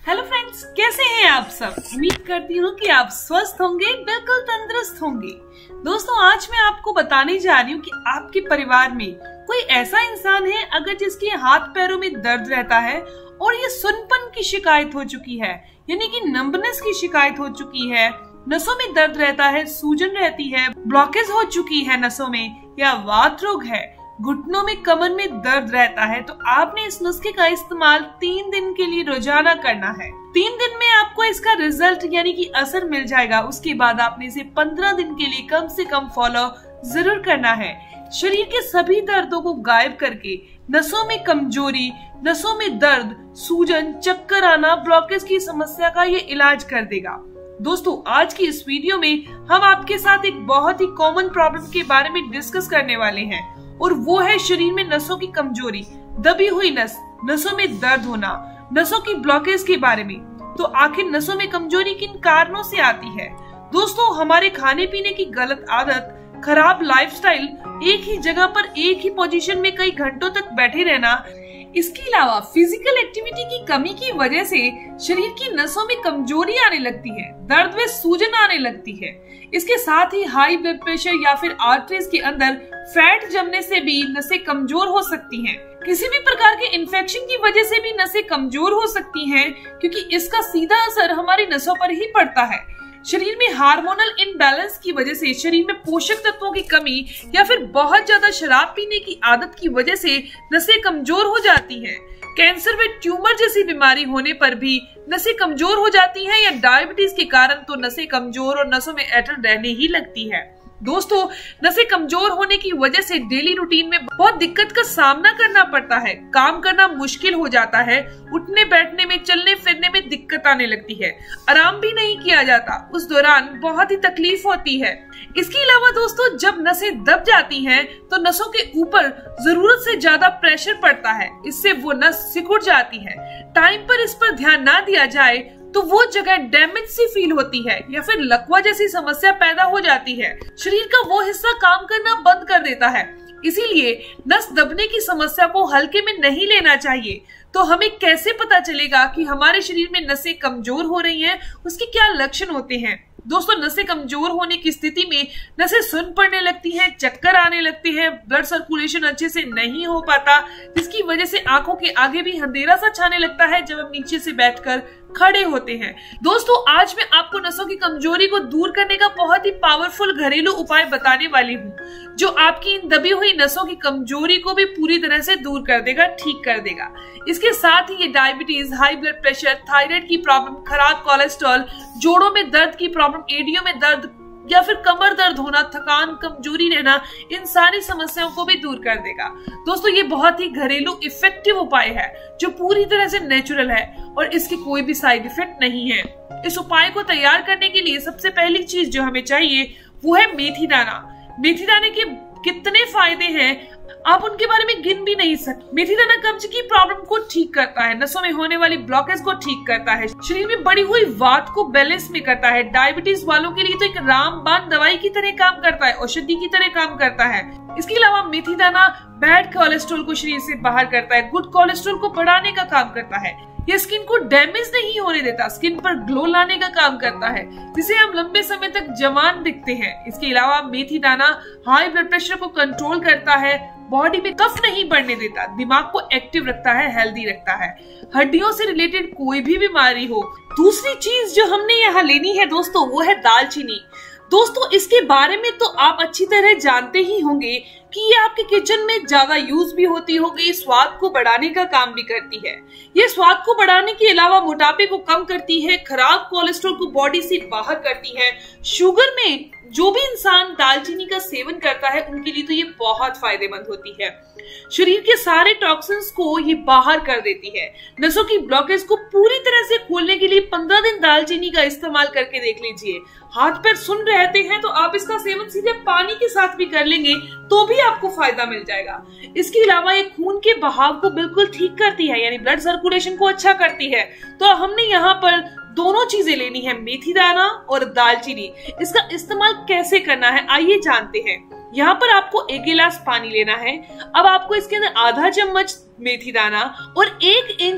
Hello friends, कैसे हैं आप सब। उम्मीद करती हूँ कि आप स्वस्थ होंगे, बिल्कुल तंदुरुस्त होंगे। दोस्तों, आज मैं आपको बताने जा रही हूँ कि आपके परिवार में कोई ऐसा इंसान है अगर जिसके हाथ पैरों में दर्द रहता है और ये सुनपन की शिकायत हो चुकी है, यानी कि नंबनेस की शिकायत हो चुकी है, नसों में दर्द रहता है, सूजन रहती है, ब्लॉकेज हो चुकी है नसों में, या वात रोग है, घुटनों में कमर में दर्द रहता है, तो आपने इस नुस्खे का इस्तेमाल 3 दिन के लिए रोजाना करना है। 3 दिन में आपको इसका रिजल्ट यानी कि असर मिल जाएगा। उसके बाद आपने इसे 15 दिन के लिए कम से कम फॉलो जरूर करना है। शरीर के सभी दर्दों को गायब करके नसों में कमजोरी, नसों में दर्द, सूजन, चक्कर आना, ब्लॉकेज की समस्या का ये इलाज कर देगा। दोस्तों, आज की इस वीडियो में हम आपके साथ एक बहुत ही कॉमन प्रॉब्लम के बारे में डिस्कस करने वाले हैं, और वो है शरीर में नसों की कमजोरी, दबी हुई नस, नसों में दर्द होना, नसों की ब्लॉकेज के बारे में। तो आखिर नसों में कमजोरी किन कारणों से आती है? दोस्तों, हमारे खाने पीने की गलत आदत, खराब लाइफस्टाइल, एक ही जगह पर एक ही पोजीशन में कई घंटों तक बैठे रहना, इसके अलावा फिजिकल एक्टिविटी की कमी की वजह से शरीर की नसों में कमजोरी आने लगती है, दर्द में सूजन आने लगती है। इसके साथ ही हाई ब्लड प्रेशर या फिर आर्टरीज के अंदर फैट जमने से भी नसें कमजोर हो सकती हैं। किसी भी प्रकार के इन्फेक्शन की वजह से भी नसें कमजोर हो सकती हैं, क्योंकि इसका सीधा असर हमारी नसों पर ही पड़ता है। शरीर में हार्मोनल इनबैलेंस की वजह से, शरीर में पोषक तत्वों की कमी या फिर बहुत ज्यादा शराब पीने की आदत की वजह से नसें कमजोर हो जाती हैं। कैंसर व ट्यूमर जैसी बीमारी होने पर भी नसें कमजोर हो जाती हैं, या डायबिटीज के कारण तो नसें कमजोर और नसों में ऐंठन रहने ही लगती है। दोस्तों, नसें कमजोर होने की वजह से डेली रूटीन में बहुत दिक्कत का सामना करना पड़ता है। काम करना मुश्किल हो जाता है, उठने बैठने में, चलने फिरने में दिक्कत आने लगती है, आराम भी नहीं किया जाता, उस दौरान बहुत ही तकलीफ होती है। इसके अलावा दोस्तों, जब नसें दब जाती हैं तो नसों के ऊपर जरूरत से ज्यादा प्रेशर पड़ता है, इससे वो नस सिकुड़ जाती है। टाइम पर इस पर ध्यान ना दिया जाए तो वो जगह डैमेज सी फील होती है, या फिर लकवा जैसी समस्या पैदा हो जाती है। शरीर का वो हिस्सा काम करना बंद कर देता है। इसीलिए नस दबने की समस्या को हल्के में नहीं लेना चाहिए। तो हमें कैसे पता चलेगा कि हमारे शरीर में नसें कमजोर हो रही हैं, उसके क्या लक्षण होते हैं? दोस्तों, नसें कमजोर होने की स्थिति में नसें सुन पड़ने लगती हैं, चक्कर आने लगते हैं, ब्लड सर्कुलेशन अच्छे से नहीं हो पाता, जिसकी वजह से आंखों के आगे भी अंधेरा सा छाने लगता है जब हम नीचे से बैठकर खड़े होते हैं। दोस्तों, आज मैं आपको नसों की कमजोरी को दूर करने का बहुत ही पावरफुल घरेलू उपाय बताने वाली हूँ, जो आपकी इन दबी हुई नसों की कमजोरी को भी पूरी तरह से दूर कर देगा, ठीक कर देगा। इसके साथ ही ये diabetes, high blood pressure, thyroid की प्रॉब्लम, खराब कोलेस्ट्रॉल, जोड़ों में दर्द की प्रॉब्लम, एडियो में दर्द या फिर कमर दर्द होना, थकान, कमजोरी रहना, इन सारी समस्याओं को भी दूर कर देगा। दोस्तों, ये बहुत ही घरेलू इफेक्टिव उपाय है जो पूरी तरह से नेचुरल है और इसके कोई भी साइड इफेक्ट नहीं है। इस उपाय को तैयार करने के लिए सबसे पहली चीज जो हमें चाहिए वो है मेथी दाना। मेथी दाने के कितने फायदे हैं आप उनके बारे में गिन भी नहीं सकते। मेथी दाना कब्ज की प्रॉब्लम को ठीक करता है, नसों में होने वाली ब्लॉकेज को ठीक करता है, शरीर में बढ़ी हुई वात को बैलेंस में करता है। डायबिटीज वालों के लिए तो एक रामबाण दवाई की तरह काम करता है, औषधि की तरह काम करता है। इसके अलावा मेथी दाना बैड कोलेस्ट्रॉल को शरीर से बाहर करता है, गुड कोलेस्ट्रॉल को बढ़ाने का काम करता है। ये स्किन को डैमेज नहीं होने देता, स्किन पर ग्लो लाने का काम करता है, जिससे हम लंबे समय तक जवान दिखते हैं। इसके अलावा मेथी दाना हाई ब्लड प्रेशर को कंट्रोल करता है, बॉडी में कफ नहीं बढ़ने देता, दिमाग को एक्टिव रखता है, हेल्दी रखता है, हड्डियों से रिलेटेड कोई भी बीमारी हो। दूसरी चीज जो हमने यहाँ लेनी है दोस्तों, वो है दालचीनी। दोस्तों, इसके बारे में तो आप अच्छी तरह जानते ही होंगे कि ये आपके किचन में ज्यादा यूज भी होती होगी, स्वाद को बढ़ाने का काम भी करती है। ये स्वाद को बढ़ाने के अलावा मोटापे को कम करती है, खराब कोलेस्ट्रॉल को बॉडी से बाहर करती है। शुगर में जो भी इंसान दालचीनी का सेवन करता है उनके लिए तो ये बहुत फायदेमंद होती है। शरीर के सारे टॉक्सिन्स को ये बाहर कर देती है। नसों की ब्लॉकेज को पूरी तरह से खोलने के लिए 15 दिन दालचीनी का इस्तेमाल करके देख लीजिए। हाथ पैर सुन रहते हैं तो आप इसका सेवन सीधे पानी के साथ भी कर लेंगे तो भी आपको फायदा मिल जाएगा। इसके अलावा ये खून के बहाव को बिल्कुल ठीक करती है, यानी ब्लड सर्कुलेशन को अच्छा करती है। तो हमने यहाँ पर दोनों चीजें लेनी है, मेथी दाना और दालचीनी। इसका इस्तेमाल कैसे करना है आइए जानते हैं। यहाँ पर आपको 1 गिलास पानी लेना है। अब आपको इसके अंदर आधा चम्मच मेथी दाना और 1 इंच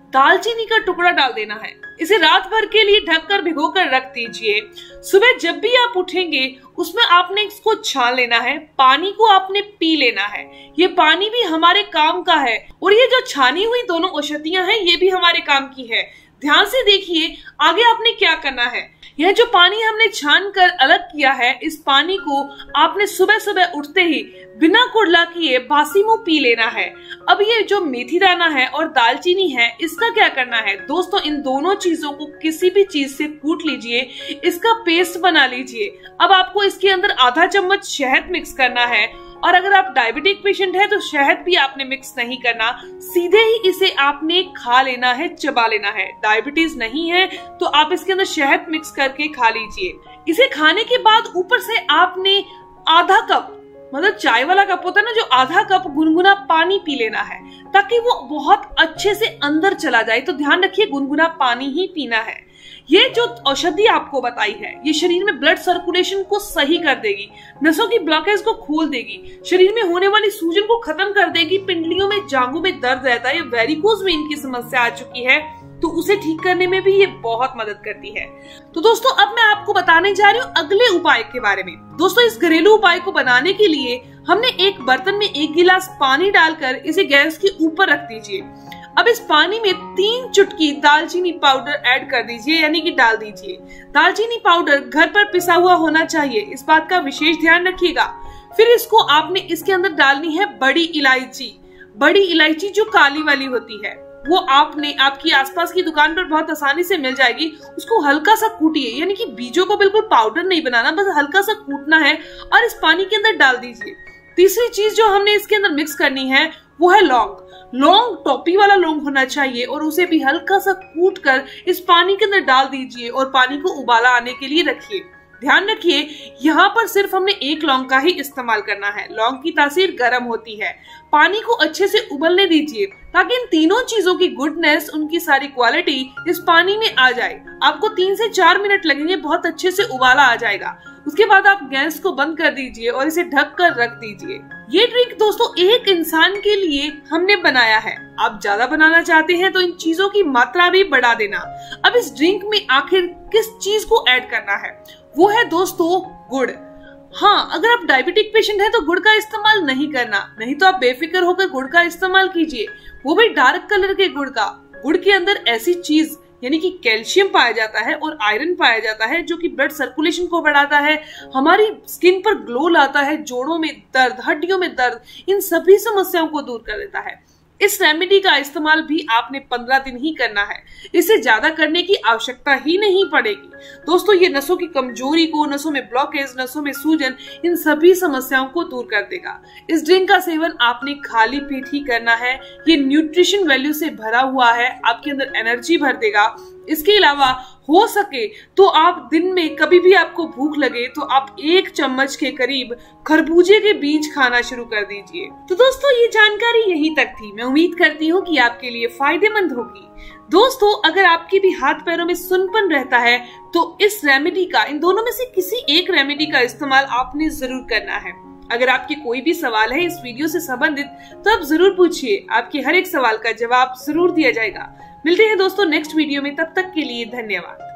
दालचीनी का टुकड़ा डाल देना है। इसे रात भर के लिए ढककर भिगोकर रख दीजिए। सुबह जब भी आप उठेंगे उसमें आपने इसको छान लेना है, पानी को आपने पी लेना है। ये पानी भी हमारे काम का है और ये जो छानी हुई दोनों औषधियां हैं ये भी हमारे काम की है। ध्यान से देखिए आगे आपने क्या करना है। यह जो पानी हमने छान कर अलग किया है, इस पानी को आपने सुबह सुबह उठते ही बिना कुड़ला किए बासी मुंह पी लेना है। अब ये जो मेथी दाना है और दालचीनी है, इसका क्या करना है दोस्तों, इन दोनों चीजों को किसी भी चीज से कूट लीजिए, इसका पेस्ट बना लीजिए। अब आपको इसके अंदर आधा चम्मच शहद मिक्स करना है और अगर आप डायबिटिक पेशेंट है तो शहद भी आपने मिक्स नहीं करना, सीधे ही इसे आपने खा लेना है, चबा लेना है। डायबिटीज नहीं है तो आप इसके अंदर शहद मिक्स करके खा लीजिए। इसे खाने के बाद ऊपर से आपने आधा कप, मतलब चाय वाला कप होता है ना, जो आधा कप गुनगुना पानी पी लेना है ताकि वो बहुत अच्छे से अंदर चला जाए। तो ध्यान रखिए गुनगुना पानी ही पीना है। ये जो औषधि आपको बताई है ये शरीर में ब्लड सर्कुलेशन को सही कर देगी, नसों की ब्लॉकेज को खोल देगी, शरीर में होने वाली सूजन को खत्म कर देगी। पिंडलियों में, जांघों में दर्द रहता है, वेरिकोज वेन की समस्या आ चुकी है तो उसे ठीक करने में भी ये बहुत मदद करती है। तो दोस्तों अब मैं आपको बताने जा रही हूँ अगले उपाय के बारे में। दोस्तों इस घरेलू उपाय को बनाने के लिए हमने एक बर्तन में 1 गिलास पानी डालकर इसे गैस के ऊपर रख दीजिए। अब इस पानी में 3 चुटकी दालचीनी पाउडर ऐड कर दीजिए, यानी कि डाल दीजिए। दालचीनी पाउडर घर पर पिसा हुआ होना चाहिए, इस बात का विशेष ध्यान रखिएगा। फिर इसको आपने इसके अंदर डालनी है बड़ी इलायची। बड़ी इलायची जो काली वाली होती है वो आपने आपकी आसपास की दुकान पर बहुत आसानी से मिल जाएगी। उसको हल्का सा कूटिए, यानी कि बीजों को बिल्कुल पाउडर नहीं बनाना, बस हल्का सा कूटना है और इस पानी के अंदर डाल दीजिए। तीसरी चीज जो हमने इसके अंदर मिक्स करनी है वो है लौंग। लौंग टोपी वाला लौंग होना चाहिए और उसे भी हल्का सा कूट कर इस पानी के अंदर डाल दीजिए और पानी को उबाला आने के लिए रखिए। ध्यान रखिए यहाँ पर सिर्फ हमने 1 लौंग का ही इस्तेमाल करना है। लौंग की तासीर गर्म होती है। पानी को अच्छे से उबलने दीजिए ताकि इन तीनों चीजों की गुडनेस, उनकी सारी क्वालिटी इस पानी में आ जाए। आपको 3 से 4 मिनट लगेंगे, बहुत अच्छे से उबाला आ जाएगा। उसके बाद आप गैस को बंद कर दीजिए और इसे ढक कर रख दीजिए। ये ड्रिंक दोस्तों एक इंसान के लिए हमने बनाया है। आप ज्यादा बनाना चाहते हैं तो इन चीजों की मात्रा भी बढ़ा देना। अब इस ड्रिंक में आखिर किस चीज को ऐड करना है, वो है दोस्तों गुड़। हाँ, अगर आप डायबिटिक पेशेंट हैं तो गुड़ का इस्तेमाल नहीं करना, नहीं तो आप बेफिक्र होकर गुड़ का इस्तेमाल कीजिए, वो भी डार्क कलर के गुड़ का। गुड़ के अंदर ऐसी चीज यानी कि कैल्शियम पाया जाता है और आयरन पाया जाता है जो कि ब्लड सर्कुलेशन को बढ़ाता है, हमारी स्किन पर ग्लो लाता है, जोड़ों में दर्द, हड्डियों में दर्द, इन सभी समस्याओं को दूर कर देता है। इस रेमेडी का इस्तेमाल भी आपने 15 दिन ही करना है, इसे ज्यादा करने की आवश्यकता ही नहीं पड़ेगी। दोस्तों ये नसों की कमजोरी को, नसों में ब्लॉकेज, नसों में सूजन, इन सभी समस्याओं को दूर कर देगा। इस ड्रिंक का सेवन आपने खाली पेट ही करना है। ये न्यूट्रिशन वैल्यू से भरा हुआ है, आपके अंदर एनर्जी भर देगा। इसके अलावा हो सके तो आप दिन में कभी भी आपको भूख लगे तो आप 1 चम्मच के करीब खरबूजे के बीज खाना शुरू कर दीजिए। तो दोस्तों ये जानकारी यहीं तक थी। मैं उम्मीद करती हूँ कि आपके लिए फायदेमंद होगी। दोस्तों अगर आपके भी हाथ पैरों में सुनपन रहता है तो इस रेमेडी का, इन दोनों में से किसी एक रेमेडी का इस्तेमाल आपने जरूर करना है। अगर आपके कोई भी सवाल है इस वीडियो से संबंधित तो आप जरूर पूछिए, आपके हर एक सवाल का जवाब जरूर दिया जाएगा। मिलते हैं दोस्तों नेक्स्ट वीडियो में, तब तक के लिए धन्यवाद।